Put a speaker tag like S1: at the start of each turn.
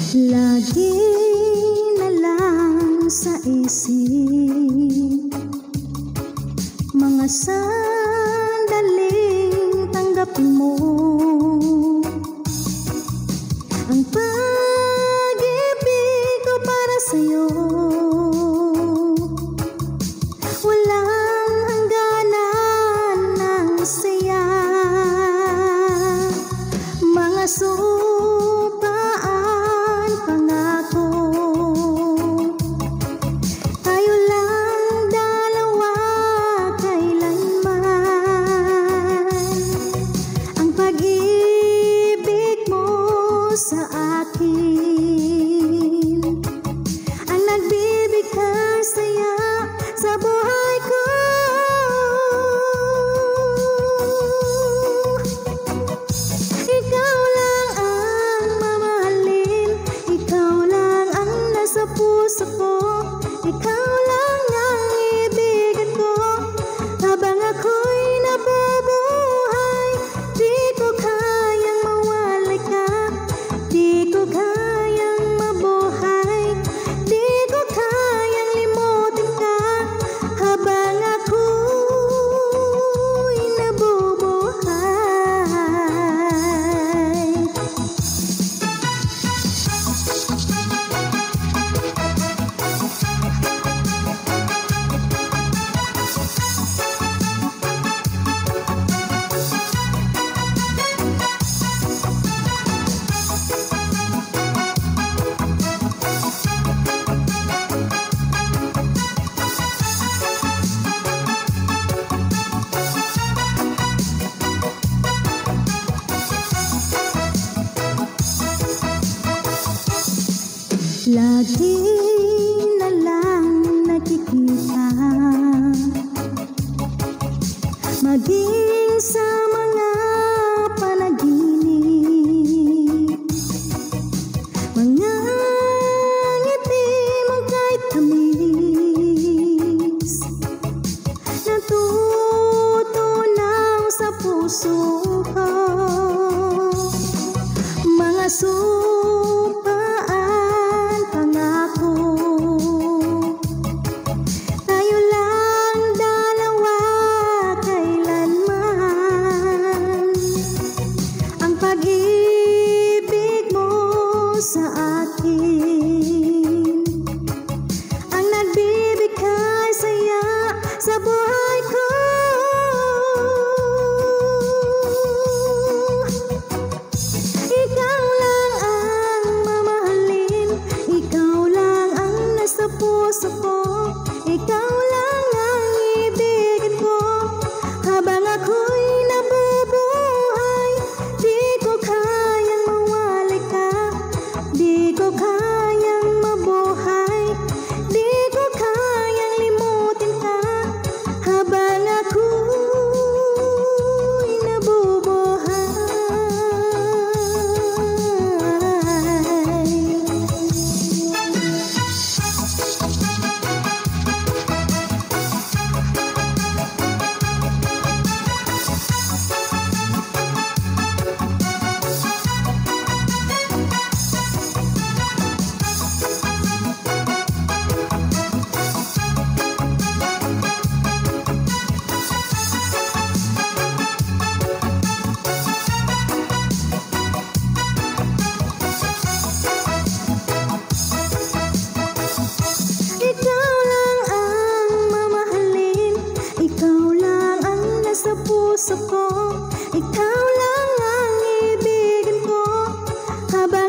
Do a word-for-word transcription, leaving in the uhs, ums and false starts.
S1: Lagi na lang sa isip mga sandaling tanggapin mo ang pag-ibig ko para sa'yo. Walang hangganan ng saya, mga supaan, pangako. Tayo lang dalawa kailanman. Ang pag-ibig mo sa akin ang nagbibigay saya sa buhay ko. Ikaw lang ang mamahalin, ikaw lang ang nasa puso ko, ikaw lang ang ibigin ko habang ako'y nabubuhay. Di ko kayang mawalay ka, di ko kayang mabuhay, di ko kayang limutin ka habang ako'y nabubuhay. Lagi na lang nakikita, maging sa mga panaginip, mga ngiti mong kahit tamis, natutunaw sa puso ko, mga supaan, pangako. Tayo lang dalawa kailanman. Ang pag-ibig mo sa akin ang nagbibigay saya sa buhay ko. Ikaw lang ang mamahalin, ikaw lang ang nasa puso ko, ikaw lang ang ibigin ko habang ako'y nabubuhay. Di ko kayang mawalay ka, di ko kayang mabuhay, di ko kayang limutin ka habang ako'y nabubuhay. Ikaw lang ang mamahalin, ikaw lang ang nasa puso ko, ikaw lang ang ibigin ko habang